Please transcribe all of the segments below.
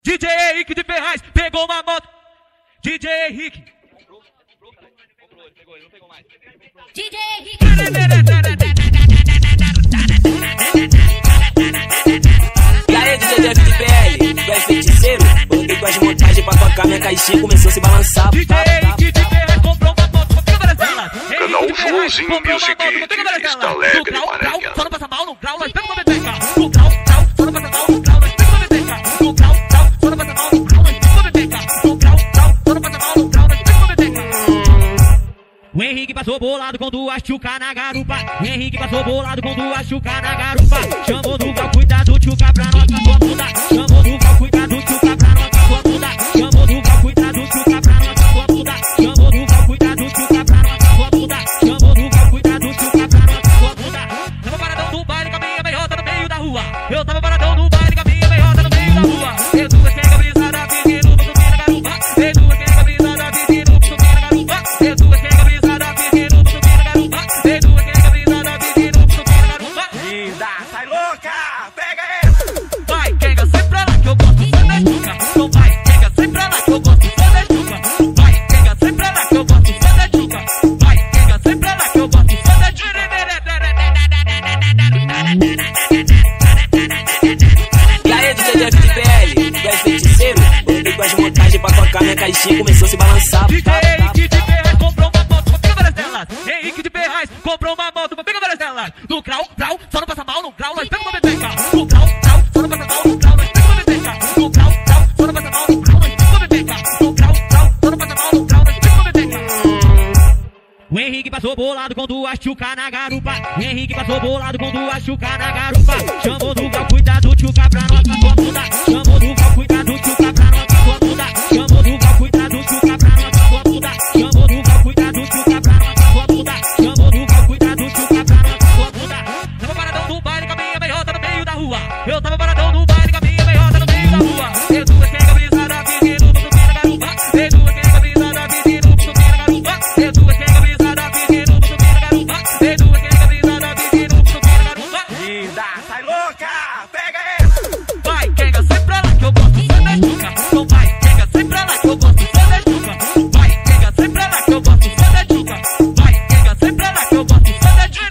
DJ Henrique de Ferraz pegou uma moto. DJ Henrique. Comprou, ele pegou, ele não pegou mais. DJ Henrique. E aí, DJ de PL, tu é feiticeiro? Voltei com as montagens pra tocar, minha caixinha começou a se balançar. DJ Henrique de Ferraz comprou uma moto. Pega várias delas. Canal Joãozinho Music está alegre, maranhão. Só não passa mal no grau, nós pega uma bebeca. No grau, só não passa mal no grau, nós pega uma bebeca. No grau, só não passa mal no grau, nós pega uma bebeca. No grau, só não passa mal no grau, nós pega uma bebeca. O Henrique passou bolado com duas tchuca na garupa. O Henrique passou bolado com duas tchuca na garupa. Chamou do grau, cuidado, tchuca pra nossa fortuna. Chamou do grau, cuidado, tchuca pra nossa fortuna. Chamou do grau, cuidado, tchuca pra nossa fortuna. Chamou do grau, cuidado, tchuca pra nossa fortuna. Chamou do grau, cuidado, tchuca pra nossa fortuna. Tava paradão no baile com a minha meiota no meio da rua. Eu tava paradão no baile com a minha meiota no meio da rua. Eu duas que cabizada pedindo pra subir na garupa. Eu duas que cabizada pedindo pra subir na garupa. Eu duas que cabizada pedindo pra subir na garupa. Eu duas que cabizada pedindo pra subir na garupa. Linda, sai louca, pega essa. Vai, quenga, sai pra lá que eu gosto só da tchuca. Então vai, quenga, sai pra lá que eu gosto só da tchuca. Vai, quenga, sai pra lá que eu gosto só da tchuca. Vai, quenga, sai pra lá que eu gosto só da tchuca. E aí, DJ de PL, tu é feiticeiro? Voltei com as montagens pra tocar, minha caixinha começou a se balançar. DJ Henrique de Ferraz comprou uma moto, pega várias delas. Henrique de Ferraz comprou uma moto, pega várias delas. No grau, só não passa mal no grau, nós pega uma bebeca. No grau, só não passa mal no grau, nós pega uma bebeca. No grau, só não passa mal no grau, nós pega uma bebeca. No grau, só não passa mal no grau, nós pega uma bebeca. O Henrique passou bolado com duas tchuca na garupa. O Henrique passou bolado com duas tchuca na garupa. Chamou do grau, cuidado, tchuca pra nossa fortuna. Chamou do grau, cuidado, tchuca pra nossa fortuna. Chamou do grau, cuidado, tchuca pra nossa fortuna. Chamou do grau, cuidado, tchuca pra nossa fortuna. Chamou do grau, cuidado, tchuca pra nossa fortuna. Tava paradão no baile com a minha meiota no meio da rua. Eu tava paradão no baile com a minha meiota no meio da rua. Eu duas que cabizada pedindo pra subir na garupa. Eu duas que cabizada pedindo pra subir na garupa. Eu duas que cabizada pedindo pra subir na garupa. Eu duas que cabizada pedindo pra subir na garupa. Linda, sai louca, pega essa. Vai, quenga, sai pra lá que eu gosto só da tchuca. Então vai, quenga, sai pra lá que eu gosto só da tchuca. Vai, quenga, sai pra lá que eu gosto só da tchuca. Vai, quenga, sai pra lá que eu gosto só da tchuca.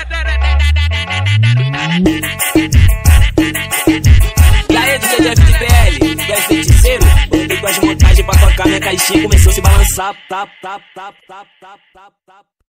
E aí, DJ de PL, tu é feiticeiro? Voltei com as montagens pra tocar, minha caixinha começou a se balançar.